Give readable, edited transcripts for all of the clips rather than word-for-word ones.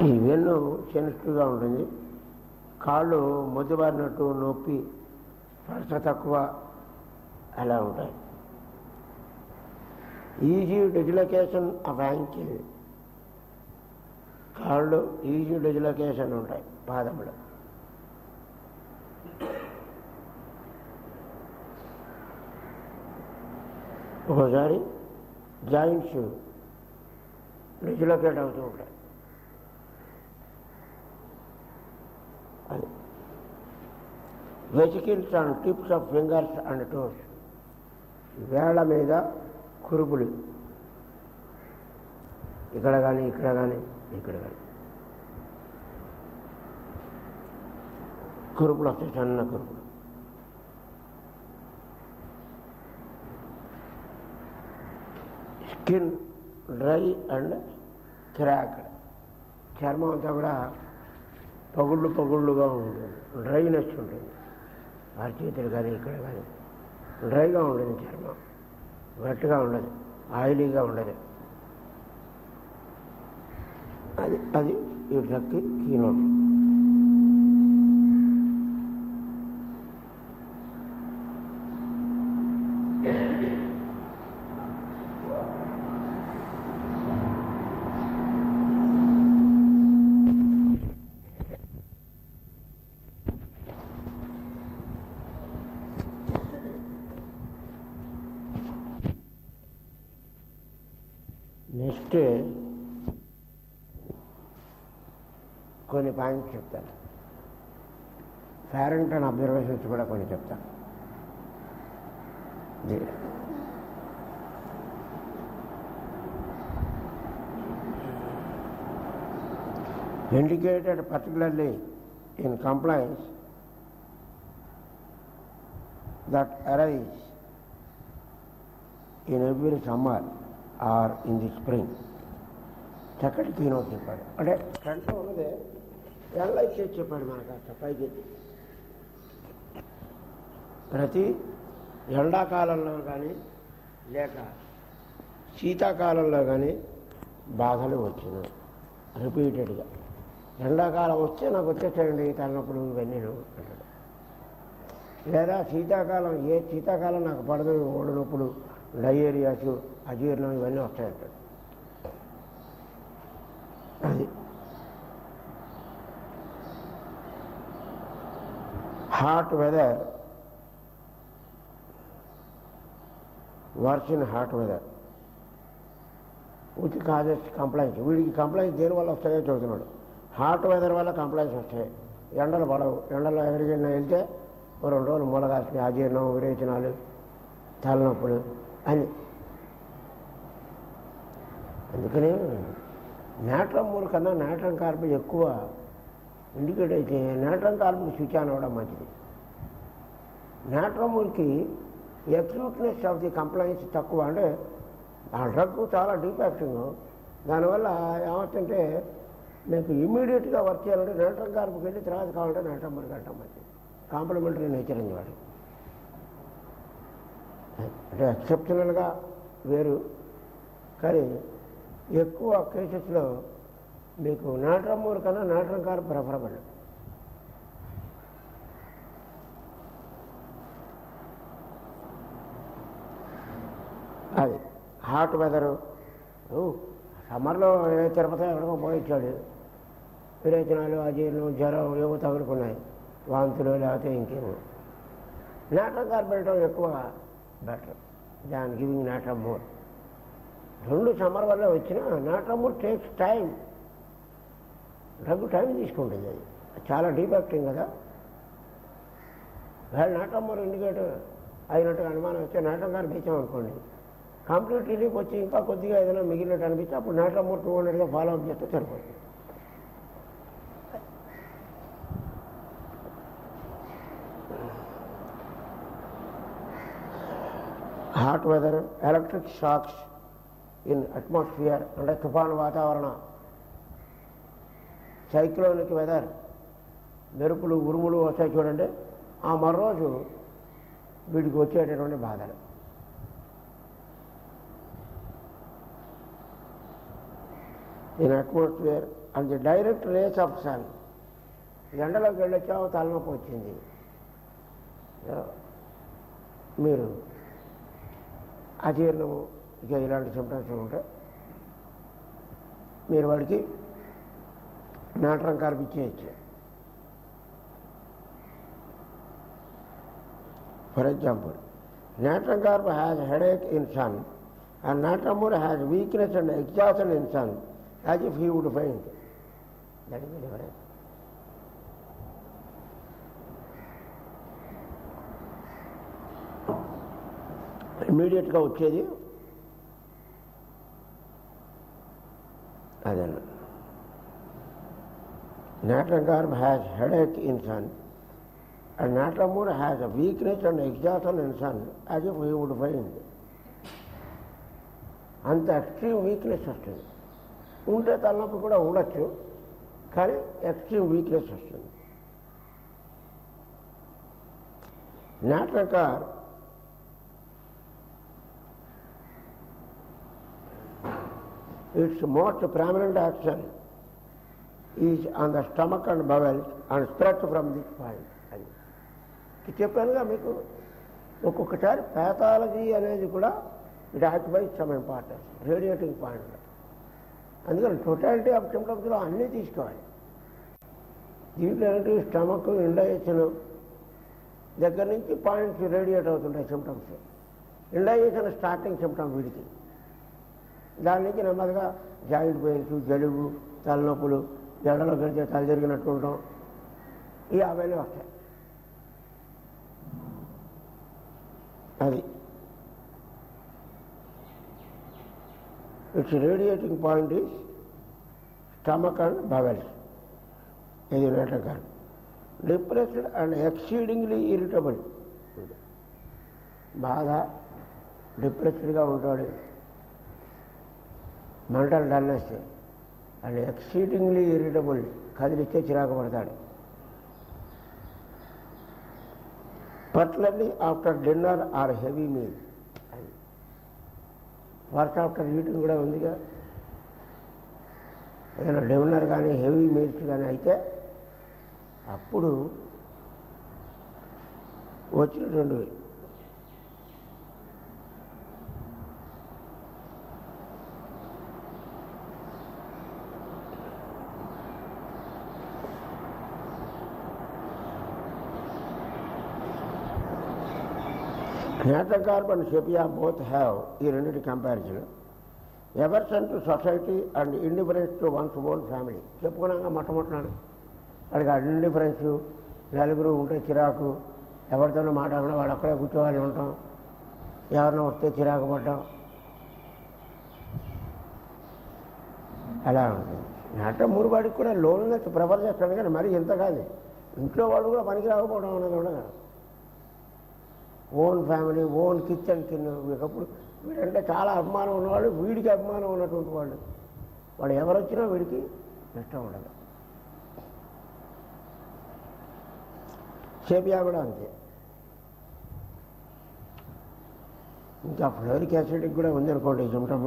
ఈ వెన్ను సెన్సిటివ్గా ఉంటుంది, కాళ్ళు మొద్దుబారినట్టు నొప్పి స్పర్శ తక్కువ అలా ఉంటాయి. ఈజీ డిస్లొకేషన్ ఆఫ్ యాంకిల్, కాళ్ళు ఈజీ డిస్లొకేషన్ ఉంటాయి పాదములు. ఒక్కోసారి జాయింట్స్ డిస్లొకేట్ అవుతూ ఉంటాయి. అది vesicles and tips of fingers and toes, వేళ్ల మీద కురుపులు, ఇక్కడ కానీ ఇక్కడ కానీ ఇక్కడ కానీ కురుపులు వస్తాయి, సన్న కురుపులు. స్కిన్ డ్రై అండ్ క్రాక్డ్, చర్మం అంతా కూడా పగుళ్ళుగా ఉంటుంది, డ్రైనెస్ ఉంటుంది. అరచేతులు కానీ ఇక్కడ కానీ డ్రైగా ఉంటుంది చర్మం, గట్టిగా ఉండదు, ఆయిలీగా ఉండదు. అది ఈ డ్రగ్కి కీనోట్. నెక్స్ట్ కొన్ని పాయింట్స్ చెప్తాను. ఫారెంటైన్ అబ్జర్వేషన్స్ కూడా కొన్ని చెప్తాను. indicated particularly in complaints that arise in every summer or in the spring. చక్కటి కీనోట్ చెప్పాడు. అంటే కంట్లో ఉన్నదే ఎనలైజ్ చేసి చెప్పాడు మనకు. అట్లా పైకి ప్రతి ఎండాకాలంలో కానీ లేక శీతాకాలంలో కానీ బాధలు వచ్చినాయి రిపీటెడ్గా. ఎండాకాలం వస్తే నాకు వచ్చేసేయండి తలనొప్పులు ఇవన్నీ అంటాడు. లేదా శీతాకాలం నాకు పడదు, ఓడి నొప్పులు, డయేరియాస్, అజీర్ణం ఇవన్నీ వస్తాయంటాడు. అది hot weather, worse in hot weather which causes complaints. వీడికి కంప్లైంట్స్ దేనివల్ల వస్తాయో చూస్తున్నాడు. హాట్ వెదర్ వల్ల కంప్లైంట్స్ వస్తాయి, ఎండలు పడవు. ఎండలో ఎక్కడికైనా వెళ్తే 2 రోజులు మూలగాసి అజీర్ణం, విరేచనాలు, తలనొప్పులు అని. అందుకని నాట్రం మూల కన్నా నాట్రం కార్బన్ ఎక్కువ ఇండికేట్ అయితే నాట్రం కార్బన్ స్విచ్ ఆన్ అవ్వడం మంచిది. నాట్రం మూలకి ఎక్యూట్నెస్ ఆఫ్ ది కంప్లైంట్స్ తక్కువ. అంటే ఆ డ్రగ్ చాలా డీపాక్టింగ్, దానివల్ల ఏమవుతుంటే మీకు ఇమ్మీడియట్గా వర్క్ చేయాలంటే నాట్రం కార్బన్కి వెళ్ళి తర్వాత కావాలంటే నాట్రం మూలకి వెళ్ళటం మంచిది. కాంప్లిమెంటరీ నేచర్ అని వాడు. అంటే ఎక్సెప్షనల్గా వేరు, కానీ ఎక్కువ కేసెస్లో మీకు నాట్రం మూల కన్నా నాట్రం కార్బన్ ప్రిఫరబుల్. అది హాట్ వెదరు. సమ్మర్లో తిరుపతి ఎక్కడికో పోయించాడు, విరేచనాలు, అజీర్ణం, జ్వరం ఏవో తగులుకున్నాయి, వాంతులు లేకపోతే ఇంకేమో. నాట్రం కార్బన్ ఎక్కువ better than giving natrum mur. 2 summer వల్ల వచ్చిన natrum mur takes time, drug time తీసుకుంటుంది. అది చాలా డీపాక్టింగ్ కదా. వేళ నాట్రం మోర్ ఇండికేట్ అయినట్టుగా అనుమానం వస్తే నాట్రం కార్బన్ ఇచ్చామనుకోండి, కంప్లీట్ రిలీఫ్ వచ్చి ఇంకా కొద్దిగా ఏదైనా మిగిలినట్టు అనిపిస్తే అప్పుడు నాట్రం మోర్ 200గా ఫాలో అప్ చేస్తే సరిపోతుంది. Hot weather, electric shocks in atmosphere, అంటే తుఫాను వాతావరణం, సైక్లోనిక్ వెదర్, మెరుపులు ఉరుములు వస్తాయి చూడండి, ఆ మరోజు వీడికి వచ్చేటటువంటి బాధలు. in atmosphere and the direct rays of sun. ఎండలోకి వెళ్ళొచ్చావు తలనొప్పి వచ్చింది, మీరు అజీర్ణము ఇక ఇలాంటి సిమ్టమ్స్ ఉంటే మీరు వాడికి నాట్రం కార్బ్ ఇచ్చేయచ్చు. For example, natron carb has headache in sun and natramur has weakness and exhaustion in sun, as if he would faint. That is the difference. ఇమీడియట్గా వచ్చేది అదన్న. natron carb has headache in sun and natramur has a weakness and exhaustion in sun, as if he would faint. అంత extreme weakness వస్తుంది. ఉంటే తలనొప్పి కూడా ఉండొచ్చు, కానీ ఎక్స్ట్రీమ్ వీక్నెస్ వస్తుంది. natron carb its most prominent action is on the stomach and bowels and spreads from this point. అది చెప్పానుగా మీకు. ఒక్కొక్కసారి ప్యాథాలజీ అనేది కూడా it occupies some importance, radiating point. అందుకని టోటాలిటీ ఆఫ్ సిమ్టమ్స్లో అన్నీ తీసుకోవాలి. దీంట్లో ఏంటి, స్టమక్, ఇండైజెషన్ దగ్గర నుంచి పాయింట్స్ రేడియేట్ అవుతుంటాయి సిమ్టమ్స్. ఇండైజెషన్ స్టార్టింగ్ సిమ్టమ్ వీడికి, దాని నుంచి నెమ్మదిగా జాయింట్ పెయిన్స్, జలుబు, తలనొప్పులు, ఎండలో గడిచే తల తిరిగినట్టు ఉండటం, ఈ అవన్నీ వస్తాయి. అది its radiating point is stomach and bowels. ఇది natron carb. Depressed and exceedingly irritable, బాగా డిప్రెస్డ్గా ఉంటాడు, mental dullness and exceedingly irritable, కదిలిస్తే చిరాకు పడతాడు. Particularly after dinner or heavy meal. Work after eating కూడా ఉందిగా. ఏదైనా డిన్నర్ కానీ హెవీ మీల్స్ కానీ అయితే అప్పుడు వచ్చినటువంటి natron carb and sepia both have ఈ రెండింటి comparison aversion to society and indifference to one's own family. చెప్పుకున్నాక మొట్టమొదటి వాడికి ఇండిఫరెన్స్, నలుగురు ఉంటే చిరాకు, ఎవరితోనో మాట్లాడినా వాడు అక్కడే కూర్చోవాలి ఉంటాం, ఎవరినో వస్తే చిరాకు పడ్డాం, అలా ఉంటుంది. natramur వాడికి కూడా లోన్లెస్ ప్రిఫర్ చేస్తాడు, కానీ మరి ఇంత కాదు. ఇంట్లో వాళ్ళు కూడా పనికి రాకపోవడం అనేది ఉండదు. ఓన్ ఫ్యామిలీ, ఓన్ కిచెన్ కింద ఒకప్పుడు వీడంటే చాలా అభిమానం ఉన్నవాళ్ళు, వీడికి అభిమానం ఉన్నటువంటి వాళ్ళు, వాడు ఎవరు వచ్చినా వీడికి ఇష్టం ఉండదు. సేపియా కూడా అంతే. ఇంకా ఫ్లోరిక్ యాసిడ్కి కూడా ఉందనుకోండి సిమ్టము.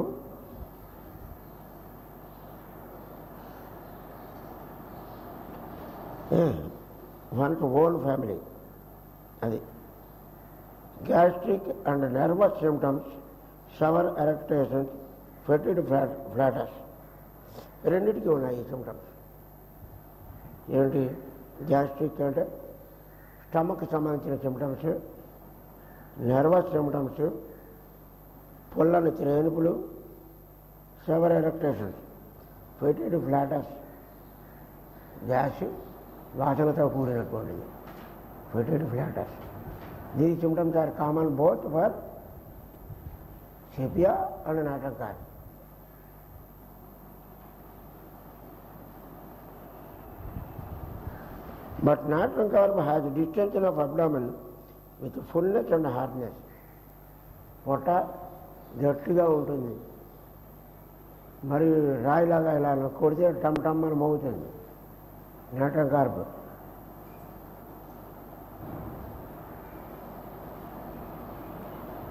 One's own family. అది gastric and nervous symptoms, sour eructations, fetid flatus, రెండింటికి ఉన్నాయి ఈ సిమ్టమ్స్. ఏంటి, గ్యాస్ట్రిక్ అంటే స్టమక్కి సంబంధించిన సిమ్టమ్స్, నర్వస్ సిమ్టమ్స్, పుల్లని త్రేనుపులు, sour eructations, fetid flatus, gas వాసనతో కూడినటువంటిది fetid flatus. These symptoms are common both for sepia and natron carb. But natron carb has distension of abdomen with fullness and hardness. పొట్ట గట్టిగా ఉంటుంది, మరి రాయిలాగా ఇలా కొడితే టమ్ టమ్ అని మోగుతుంది natron carb.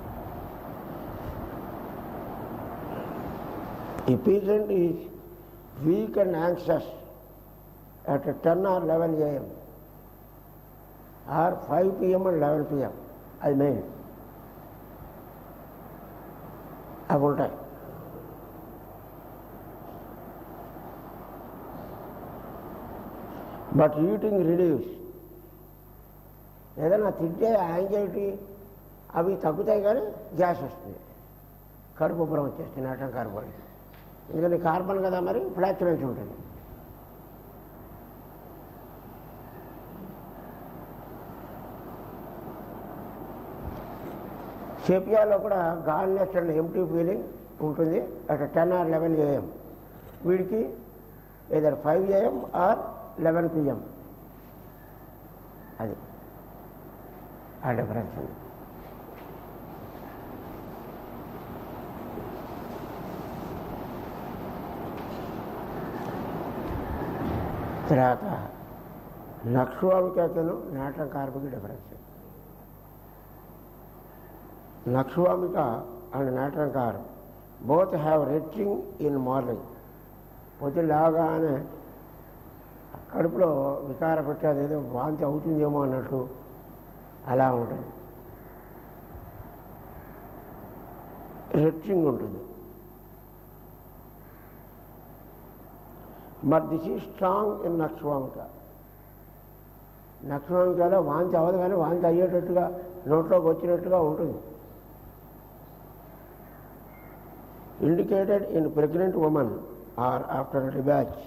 A patient is weak and anxious at 10 or 11 a.m. or 5 p.m. and 11 p.m. అది main. అవి ఉంటాయి. But eating relieves. ఏదైనా తింటే యాంగ్జైటీ అవి తగ్గుతాయి, కానీ గ్యాస్ వస్తుంది, కడుపు ఉబ్బరం వచ్చేస్తుంది, నాటం కార్బన్. ఎందుకంటే కార్బన్ కదా, మరి ఫ్లాచులెన్స్ ఉంటుంది. సెపియాలో కూడా గాల్నెస్ అండ్ ఎంటీ ఫీలింగ్ ఉంటుంది అట్ 10 or 11 a.m. వీడికి ఏదర్ 5 a.m. Are 11 p.m. అది ఆ డిఫరెన్స్. తర్వాత నక్షవామికను నాటం కార్బన్కి difference. Nux vomica and natrum carb both have retching in morning. పొద్దున్న లేవగానే కడుపులో వికార పెట్టేది, ఏదో వాంతి అవుతుందేమో అన్నట్టు అలా ఉంటుంది, రెట్చింగ్ ఉంటుంది. But this is strong in nux vomica. నక్షవామికలో వాంతి అవ్వదు, కానీ వాంతి అయ్యేటట్టుగా నోట్లోకి వచ్చినట్టుగా ఉంటుంది. Indicated in pregnant women or after debauch.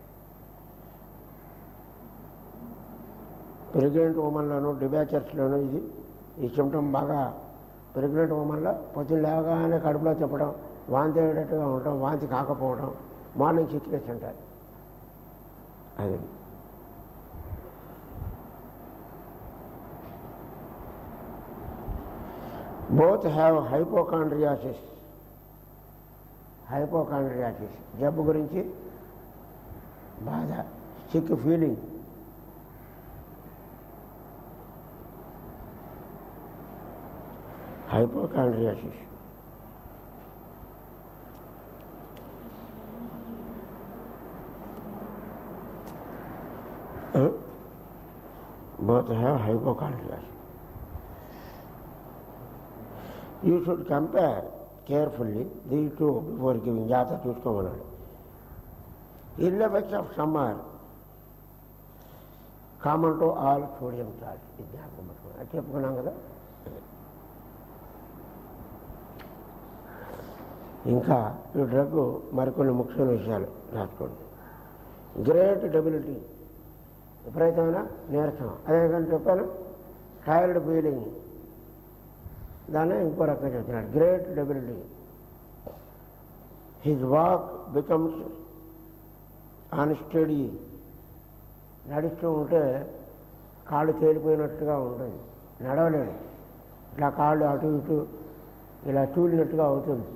Pregnant ఉమెన్లోనూ డిబ్యాచర్స్లోనూ ఈ సిమ్టమ్ బాగా ప్రెగ్నెంట్ ఉమెన్లో పొద్దున్న లేవగానే కడుపులో చెప్పడం, వాంతి అయ్యేటట్టుగా ఉండటం, వాంతి కాకపోవడం, మార్నింగ్ సిక్నెస్ అంటారు. అది బోత్ హ్యావ్ హైపోకాండ్రియాసిస్. హైపోకాండ్రియాసిస్ జబ్బు గురించి బాధ, sick feeling. Hypochondriasis both have hypochondriasis. You should compare carefully these two before giving. జాగ్రత్త చూసుకోమన్నాడు. Ill effects of summer common to all sodium salt. ఇది జ్ఞాపకం పెట్టుకున్నాం, అది చెప్పుకున్నాం కదా. ఇంకా ఈ డ్రగ్ మరికొన్ని ముఖ్యమైన విషయాలు రాసుకోండి. గ్రేట్ డెబిలిటీ, విపరీతమైన నీరసం. అదే కానీ చెప్పాను, టైర్డ్ ఫీలింగ్, దాన్ని ఇంకో రకంగా చెప్తున్నాడు. Great debility, his walk becomes unsteady. నడుస్తూ ఉంటే కాళ్ళు తేలిపోయినట్టుగా ఉంటుంది, నడవలేడు, ఇట్లా కాళ్ళు అటు ఇటు ఇలా తూలినట్టుగా అవుతుంది.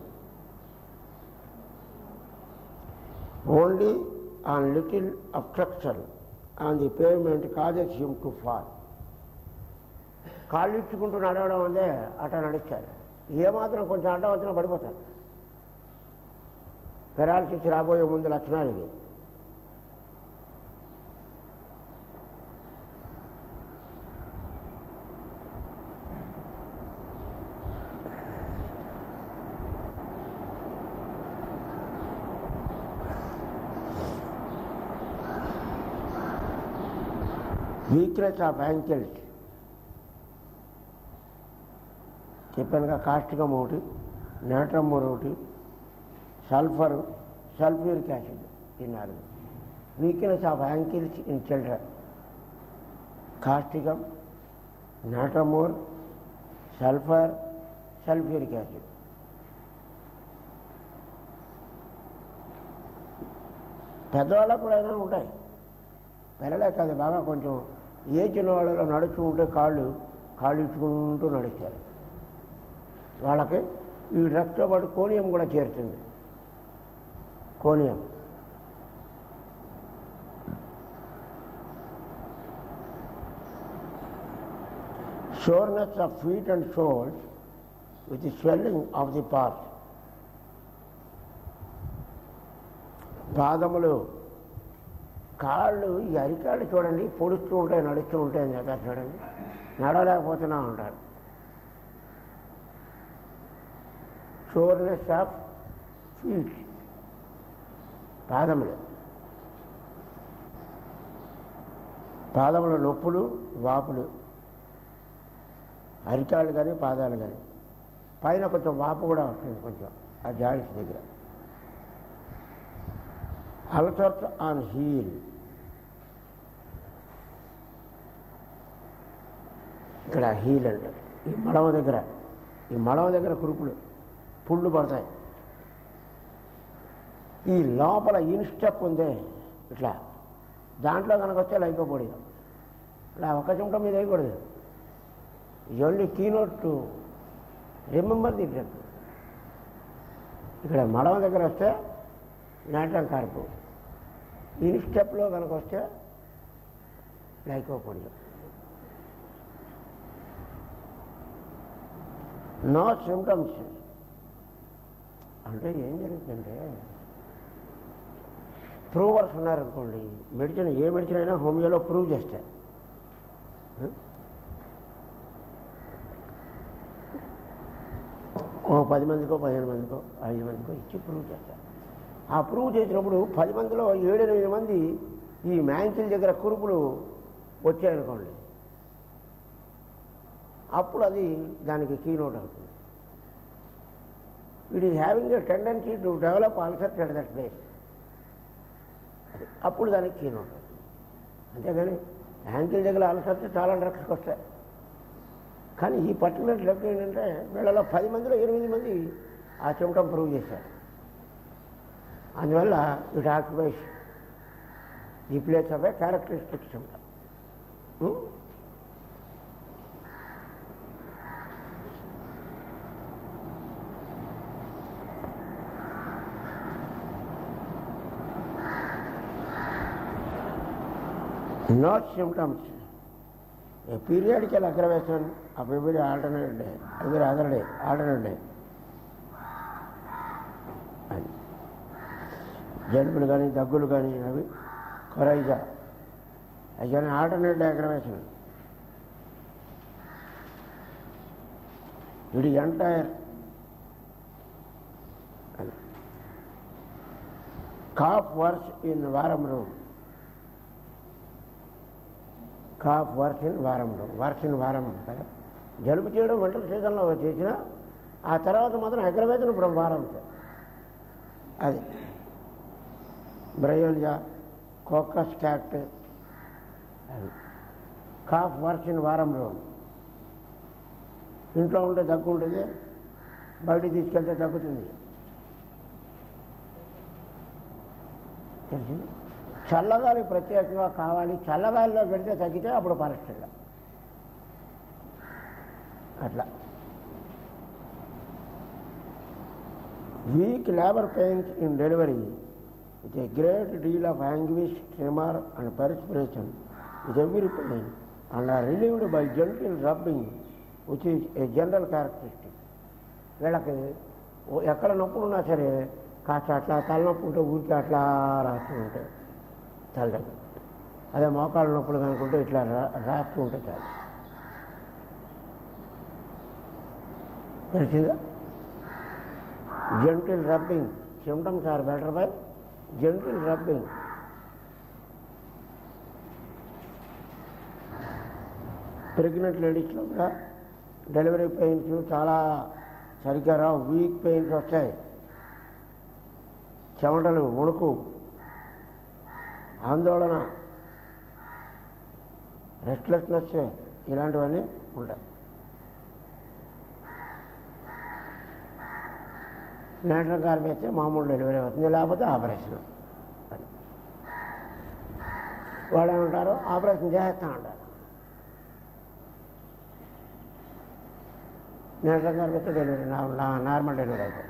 Only on little obstruction on the pavement causes him to fall. కాళ్ళు ఇచ్చుకుంటూ నడవడం అంటే అట్లా నడుస్తారు, ఏమాత్రం కొంచెం అడ్డం వచ్చినా పడిపోతారు. పెరాలసిస్ రాబోయే ముందు లక్షణాలు ఇవి. వీక్నెస్ ఆఫ్ యాంకిల్స్ చెప్పానుగా. కాస్టికం ఒకటి, నాట్రమోర్ ఒకటి, సల్ఫ్యూరిక్ యాసిడ్ తిన్నారు. Weakness of ankles in children. Causticum, natrum mur, sulphuric acid. పెద్దవాళ్ళకు కూడా అయినా ఉంటాయి, పిల్లలే కాదు, బాగా కొంచెం ఏచిన వాళ్ళలో నడుస్తూ ఉంటే కాళ్ళు ఇచ్చుకుంటూ నడుస్తారు. వాళ్ళకి ఈ డ్రగ్తో పాటు కోనియం కూడా చేరుతుంది. Conium soreness of feet and soles with swelling of the parts. పాదములు, కాళ్ళు, ఈ అరికాళ్ళు చూడండి పొడుస్తూ ఉంటాయి, నడుస్తూ ఉంటాయి అని చెప్పారు చూడండి. నడవలేకపోతున్నా ఉంటారు. షోర్నెస్ ఆఫ్ ఫీట్, పాదములు, పాదముల నొప్పులు, వాపులు, అరికాళ్ళు కానీ పాదాలు కానీ. పైన కొంచెం వాపు కూడా వస్తుంది, కొంచెం ఆ జాయింట్స్ దగ్గర. అల్సర్స్ ఆన్ హీల్, ఇక్కడ హీల్ అంటే ఈ మడమ దగ్గర కురుపులు, పుళ్ళు పడతాయి. ఈ లోపల ఇన్స్టెప్ ఉందే ఇట్లా, దాంట్లో కనుక వస్తే లైకోపోడియా. ఇలా ఒక్క చెమట మీద వేయకూడదు. Only keynote to remember the drug. ఇక్కడ మడమ దగ్గర వస్తే నాట్యం కార్పు, ఇన్స్టెప్లో కనుక వస్తే లైకోపోడియా. నో సిమ్టమ్స్ అంటే ఏం జరుగుతుందంటే, ప్రూవర్స్ ఉన్నారనుకోండి, మెడిసిన్ ఏ మెడిసిన్ అయినా హోమియోలో ప్రూవ్ చేస్తారు. ఓ 10 మందికో 15 మందికో 5 మందికో ఇచ్చి ప్రూవ్ చేస్తారు. ఆ ప్రూవ్ చేసినప్పుడు 10 మందిలో 7-8 మంది ఈ మ్యాంకిల్ దగ్గర కురుపులు వచ్చాయనుకోండి, అప్పుడు అది దానికి కీనోట్ అవుతుంది. It is having a tendency to develop ulcer at that place. అప్పుడు దానికి కీనోట్ అవుతుంది. అంతేగాని యాంకిల్ దగ్గర అల్సర్స్ చాలా డ్రగ్స్కి వస్తాయి. కానీ ఈ పర్టికులర్ డ్రగ్ ఏంటంటే వీళ్ళలో 10 మందిలో 8 మంది ఆ సిమ్టమ్ ప్రూవ్ చేశారు. అందువల్ల it occupies the place of a characteristic symptom. Not symptoms. A periodical aggravation of every alternate day, every other day, alternate day. జలుబులు కానీ దగ్గులు కానీ అవి కొరైజా, అవి కానీ ఆల్టర్నేట్ అగ్రవేషన్. ఇది entire cough worse in warm room, cough worse in warm room, worse in warm కదా. జలుబు చేయడం వింటర్ సీజన్లో చేసిన ఆ తర్వాత మాత్రం అగ్రవేషన్ ఇప్పుడు వారం. అది బ్రయోలియా, కోకస్ క్యాట్, అది cough worse in warm room. ఇంట్లో ఉంటే దగ్గు ఉంటుంది, బయటికి తీసుకెళ్తే తగ్గుతుంది. తెలిసింది. చల్లగాలి ప్రత్యేకంగా కావాలి, చల్లగాలిలో పెడితే తగ్గితే అప్పుడు పరీక్ష. అట్లా weak labour pains in delivery with a great deal of anguish, tremor and perspiration with every pain, and are relieved by gentle rubbing, which is a general characteristic. వీళ్ళకి ఎక్కడ నొప్పులు ఉన్నా సరే కాస్త అట్లా తలనొప్పి ఉంటే ఊరికి అట్లా రాస్తూ ఉంటాయి తలదగ్గర. అదే మోకాళ్ళ నొప్పులు కనుకుంటే ఇట్లా రాస్తూ ఉంటే చాలు. తెలిసిందా? Gentle rubbing, symptoms are better by gentle rubbing. Pregnant లేడీస్లో కూడా డెలివరీ పెయిన్స్ చాలా సరిగ్గా రావు, వీక్ పెయిన్స్ వస్తాయి, చెమటలు, వణుకు, ఆందోళన, రెస్ట్లెస్నెస్, ఇలాంటివన్నీ ఉంటాయి. నేషనల్ గారు వేస్తే మామూలు డెలివరీ అవుతుంది, లేకపోతే ఆపరేషన్. వాళ్ళు ఏమంటారు, ఆపరేషన్ చేస్తా అంటారు. నేషనల్ గారు వేస్తే డెలివరీ నార్మల్ డెలివరీ అవుతుంది.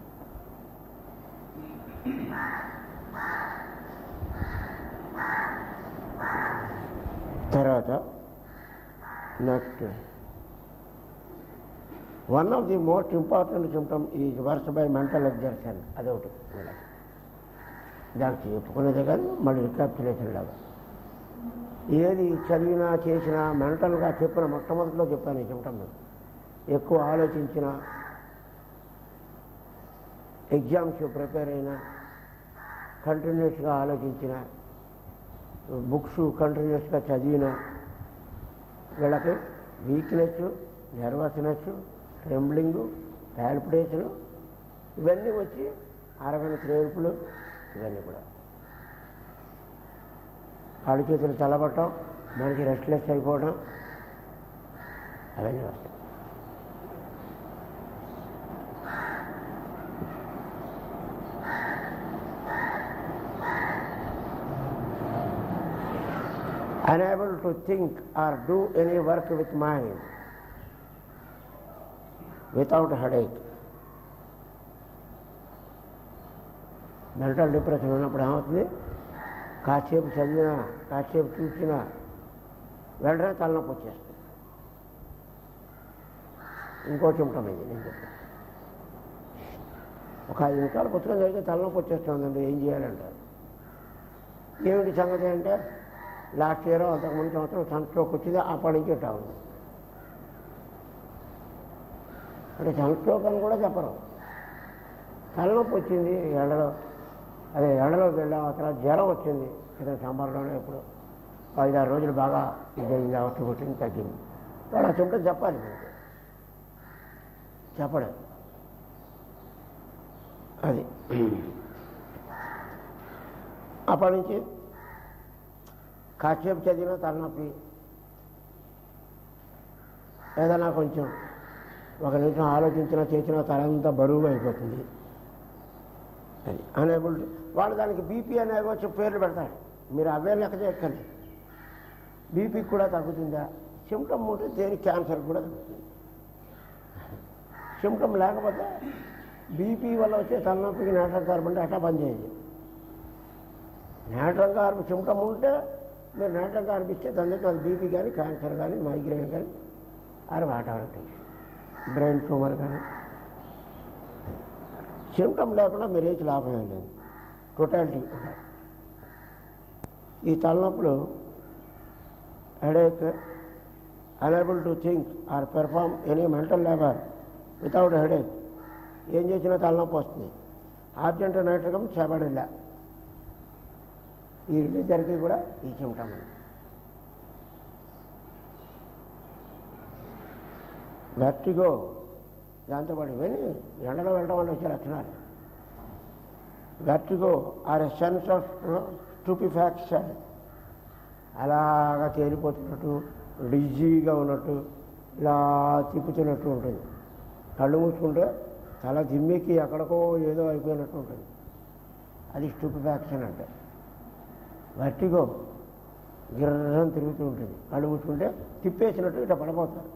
తర్వాత next one of the most important symptom is worse by mental exertion. అదొకటి. దానికి చెప్పుకునేదే కానీ మళ్ళీ రికాప్చులేషన్ లాగా. ఏది చదివినా చేసినా మెంటల్గా చెప్పిన మొట్టమొదటిలో చెప్పాను ఈ చెమటం మీద. ఎక్కువ ఆలోచించిన, ఎగ్జామ్స్ ప్రిపేర్ అయినా, కంటిన్యూస్గా ఆలోచించిన, బుక్స్ కంటిన్యూస్గా చదివిన వీళ్ళకి వీక్నెస్, నర్వస్నెస్, ట్రెంబ్లింగు, పాల్పిటేషను ఇవన్నీ వచ్చి అరగని త్రేర్పులు ఇవన్నీ కూడా కాళ్ళు చేతులు తలబట్టడం, మనకి రెస్ట్లెస్ అయిపోవడం అవన్నీ వస్తాయి. Unable to think or do any work with mind without headache. Mental depression ఉన్నప్పుడు ఏమవుతుంది? కాసేపు చదివినా, కాసేపు చూసినా వెంటనే తలనొప్పి వచ్చేస్తుంది. ఇంకో చెమటం ఇది నేను చెప్పాను. ఒక 5 నిమిషాలు పుస్తకం చదివితే తలనొప్పి వచ్చేస్తుందండి, ఏం చేయాలంటారు. ఏమిటి సంగతి అంటే, లాస్ట్ ఇయర్ అంతకుముందు సంవత్సరం సన్ స్ట్రోక్ వచ్చింది, అప్పటి నుంచి ఇట్టా ఉంది. అంటే సన్ స్ట్రోక్ అని కూడా చెప్పరు. తలనొప్పి వచ్చింది ఎండలో, అదే ఎండలోకి వెళ్ళాం, అక్కడ జ్వరం వచ్చింది ఇతను సమ్మర్లోనే. ఎప్పుడు 5-6 రోజులు బాగా ఇదైంది, అవస్థ కొట్టింది, తగ్గింది. వాడు ఆ చెమట చెప్పాలి, మీకు చెప్పడం అది. అప్పటి నుంచి కాసేపు చదివిన తలనొప్పి, ఏదైనా కొంచెం 1 నిమిషం ఆలోచించినా చేసినా తలంతా బరువుగా అయిపోతుంది. అది అనేబుల్. వాళ్ళు దానికి బీపీ అనే వచ్చి పేర్లు పెడతారు, మీరు అవే లెక్క చేయకండి. బీపీకి కూడా తగ్గుతుందా? సిమ్టమ్ ఉంటే దేనికి క్యాన్సర్ కూడా తగ్గుతుంది. సిమ్టమ్ లేకపోతే బీపీ వల్ల వచ్చే తలనొప్పికి నేట్రల్ కార్బన్ అంటే అట్టా పనిచేయదు. నేట్రల్ కార్బన్ సిమ్టమ్ ఉంటే మీరు నేట్రల్ కార్బన్ ఇస్తే దాని అది బీపీ కానీ, క్యాన్సర్ కానీ, మైగ్రేన్ కానీ, అది వాటాలంటే బ్రెయిన్ ట్యూమర్ కానీ. సిమ్టమ్ లేకుండా మీరు ఏది లాభం లేదు, టోటాలిటీ. ఈ తలనొప్పులు headache, unable to think or perform any mental labour without headache. ఏం చేసినా తలనొప్పి వస్తుంది. ఆబ్జెంట్ నైట్రకం చేపడిలా. ఈ రెండిద్దరికి కూడా ఈ సిమ్టమ్. వెర్టిగో, దాంతోపాటు ఇవన్నీ ఎండలో వెళ్ళడం వల్ల వచ్చే లక్షణాలు. Vertigo or a sense of stupefaction, అలాగా తేలిపోతున్నట్టు, డిజీగా ఉన్నట్టు, ఇలా తిప్పుతున్నట్టు ఉంటుంది. కళ్ళు మూసుకుంటే తల దిమ్మెకి ఎక్కడికో ఏదో అయిపోయినట్టు ఉంటుంది. అది స్టూపిఫాక్షన్ అంటే. వెర్టిగో గిర్రం తిరుగుతూ ఉంటుంది. కళ్ళు మూసుకుంటే తిప్పేసినట్టు ఇట్లా పడిపోతారు.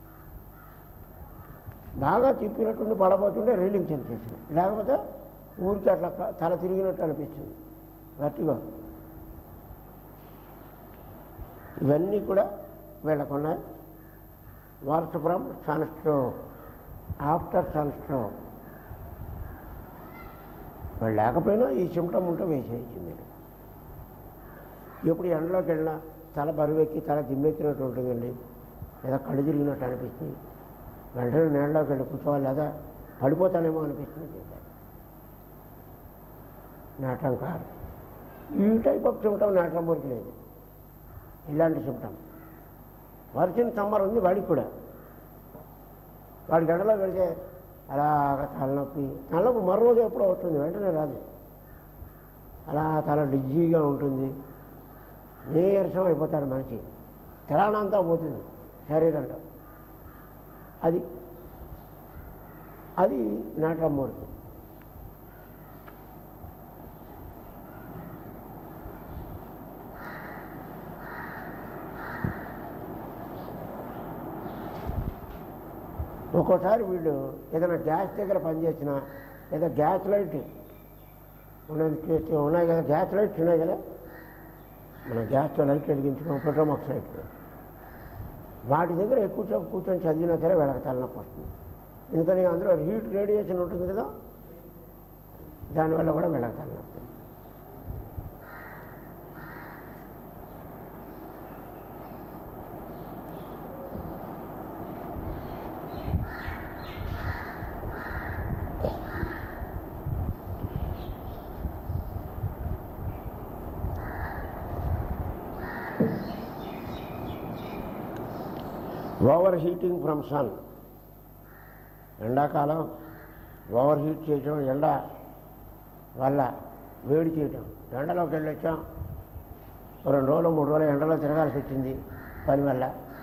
బాగా తిప్పినట్టుండి పడబోతుంటే రీలింగ్ సెన్సేషన్, లేకపోతే ఊరికి అట్లా తల తిరిగినట్టు అనిపిస్తుంది. వెర్టిగో. ఇవన్నీ కూడా వీళ్ళకున్నాయి. Worst from sunstroke, after sunstroke. వాళ్ళు లేకపోయినా ఈ సిమ్టమ్ ఉంటే వేసేయచ్చు మీరు. ఎప్పుడు ఎండలోకి వెళ్ళినా తల బరువెక్కి తల దిమ్మెక్కినట్టు ఉంటుందండి, లేదా కళ్ళు తిరిగినట్టు అనిపిస్తుంది. వెంటనే నీళ్ళలోకి వెళ్ళి కూర్చోవాలి, లేదా పడిపోతానేమో అనిపిస్తుంది. చేశారు నాటం కాదు. ఈ టైప్ ఆఫ్ సిమ్టమ్ నాటం వరకు లేదు. ఇలాంటి సిమ్టమ్ వర్షం సమ్మర్ ఉంది వాడికి కూడా. వాడి గడలో వెళితే అలాగ తలనొప్పి మరో రోజు ఎప్పుడో వస్తుంది, వెంటనే రాదు. అలా తల డిజ్జీగా ఉంటుంది, నీరసం అయిపోతాడు మనిషి, తెరాణంతా పోతుంది శరీరంలో. అది అది నాట్రమ్మూర్తి. ఒక్కోసారి వీళ్ళు ఏదైనా గ్యాస్ దగ్గర పనిచేసినా, లేదా గ్యాస్ లైట్ ఉన్నాయి కదా, గ్యాస్ లైట్స్ ఉన్నాయి కదా, మనం గ్యాస్తో లైట్ వెలిగించుకున్నాం, పెట్రోమాక్స్ లైట్, వాటి దగ్గర ఎక్కువ కూర్చొని చదివినా సరే వీళ్ళకి తలనొప్పి వస్తుంది. ఎందుకని అందులో హీట్ రేడియేషన్ ఉంటుంది కదా, దానివల్ల కూడా వీళ్ళకి తలనొప్పి. ఓవర్ హీటింగ్ ఫ్రమ్ సన్, ఎండాకాలం ఓవర్ హీట్ చేయటం, ఎండ వల్ల వేడి చేయటం. ఎండలోకి వెళ్ళొచ్చాం, 2 రోజులు 3 రోజులు ఎండలో తిరగాల్సి వచ్చింది పని వల్ల.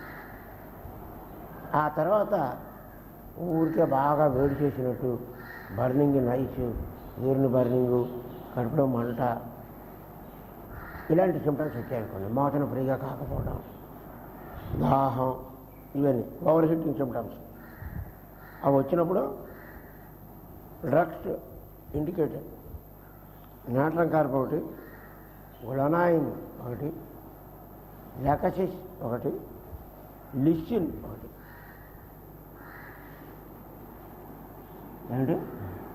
ఆ తర్వాత ఊరికే బాగా వేడి చేసినట్టు, బర్నింగ్ నైస్, యూరిన్ బర్నింగు, కడుపులో మంట, ఇలాంటి సిమ్టమ్స్ వచ్చాయనుకోండి. మోతను ఫ్రీగా కాకపోవడం, దాహం, ఇవన్నీ ఓవర్ హీటింగ్ సిమ్టమ్స్. అవి వచ్చినప్పుడు డ్రగ్స్ ఇండికేటెడ్. నాట్రం కార్బ్ ఒకటి, గుళనాయిన్ ఒకటి, లెకసిస్ ఒకటి, లిసిన్ ఒకటి. ఏమిటి?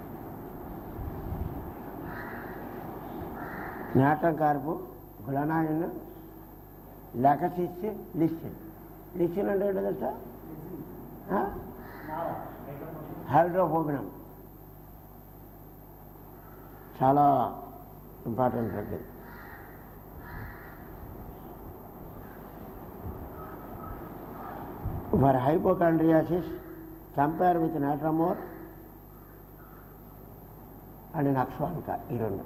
Natrum carb, glonoine, lachesis, lyssin. Lyssin అంటే ఏంటో తెలుసా? హైడ్రోఫోబినం. చాలా important drug. For hypochondriasis compare with natrum mur and nux vomica, ఈ 2.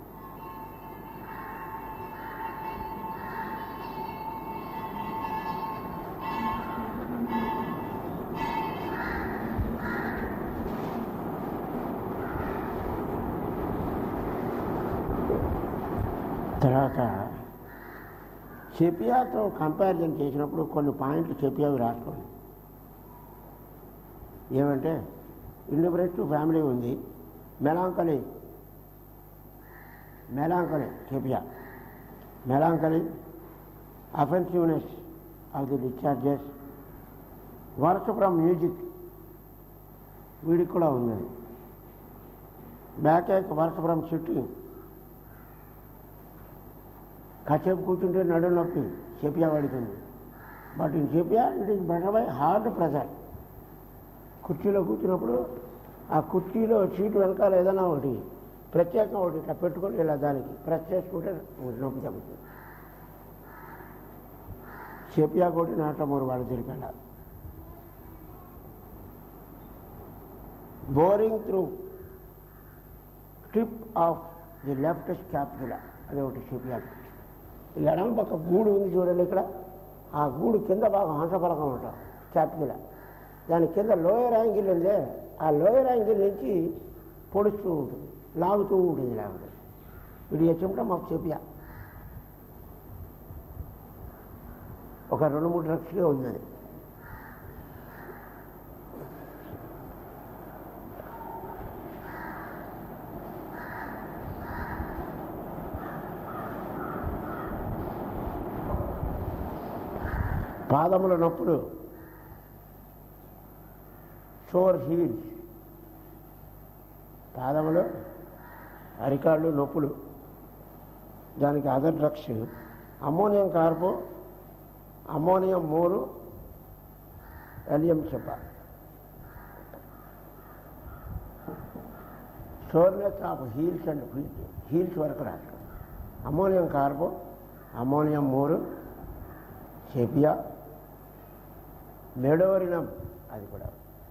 తర్వాత సెపియాతో కంపారిజన్ చేసినప్పుడు కొన్ని పాయింట్లు సెపియావి రాసుకోండి. ఏమంటే ఇండిప్రెసివ్ ఫ్యామిలీ ఉంది, melancholy sepia, melancholy, offensiveness of the discharges, worse from music వీడికి కూడా ఉన్నది, backache, worse from sitting, కాసేపు కూర్చుంటే నడుము నొప్పి సెపియా పడుతుంది. But in sepia it is better by hard pressure. కుర్చీలో కూర్చున్నప్పుడు ఆ కుర్చీలో సీటు వెనకాల ఏదైనా ఒకటి ప్రత్యేకంగా ఒకటి ఇట్లా పెట్టుకొని ఇలా దానికి ప్రెస్ చేసుకుంటే నొప్పి తగ్గుతుంది. సెపియా కొట్టి నాట్రమోర్ వాళ్ళు తిరిగల. Boring through tip of the left scapula, అది ఒకటి సెపియా. ఎడమ పక్క గూడు ఉంది చూడండి, ఇక్కడ ఆ గూడు కింద బాగా హంసఫలకం ఉంటాం స్కాపులా, దాని కింద లోయర్ యాంగిల్ ఉందే, ఆ లోయర్ యాంగిల్ నుంచి పొడుస్తూ ఉంటుంది, లాగుతూ ఉంటుంది. లాగుతుంది. ఇది సిమ్టమ్ ఆఫ్ సెపియా. ఒక 2-3 డ్రగ్స్గా ఉన్నది. పాదముల నొప్పులు, షోర్ హీల్స్, పాదములు, అరికాళ్ళు నొప్పులు, దానికి other drugs ammonium carb, ammonium mur, allium cepa. Soreness of heels and feet, heels వరకు రాదు. Ammonium carb, ammonium mur, sepia, medorrhinum, అది కూడా.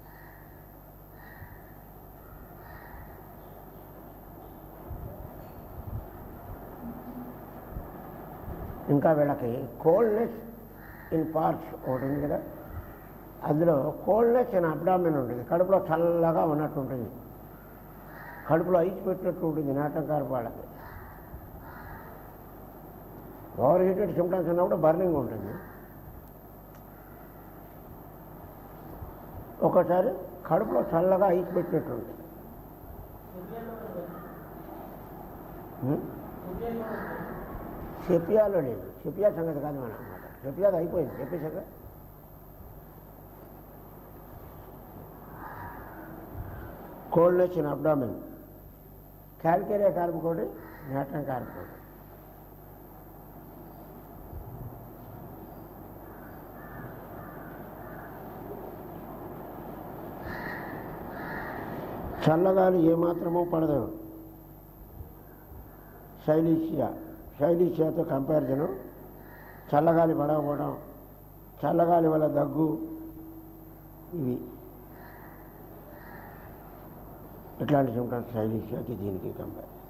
ఇంకా వీళ్ళకి కోల్డ్నెస్ ఇన్ పార్ట్స్ ఒకటి ఉంది కదా, అందులో కోల్డ్నెస్ ఇన్ అబ్డామిన్ ఉంటుంది, కడుపులో చల్లగా ఉన్నట్టు ఉంటుంది, కడుపులో ఐస్ పెట్టినట్టు ఉంటుంది నాట్రం కార్బ్ వాళ్ళకి. ఓవర్ హీటెడ్ సిమ్టమ్స్ ఉన్నప్పుడు బర్నింగ్ ఉంటుంది. ఒకసారి కడుపులో చల్లగా ఐస్ పెట్టినట్టు ఉంటుంది. సెపియాలో లేదు, సెపియా సంగతి కాదు మన అన్నమాట. సెపియాది అయిపోయింది, సెపియా సంగతి. Coldness in abdomen, calcarea carb కూడా, నాట్రం కార్బ్ కూడా. చల్లగాలి ఏమాత్రమూ పడదు. శైలీషియాతో కంపారిజను, చల్లగాలి పడకపోవడం, చల్లగాలి వల్ల దగ్గు, ఇవి ఇట్లాంటి సిమ్టమ్స్ సైనీషియాకి దీనికి కంపేర్.